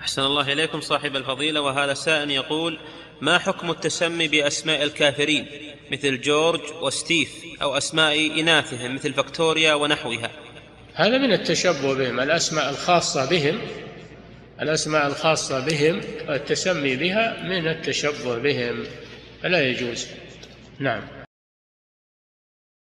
أحسن الله إليكم صاحب الفضيلة. وهذا سائل يقول: ما حكم التسمي بأسماء الكافرين مثل جورج وستيف، أو أسماء إناثهم مثل فكتوريا ونحوها؟ هذا من التشبه بهم. الأسماء الخاصة بهم والتسمي بها من التشبه بهم، فلا يجوز. نعم.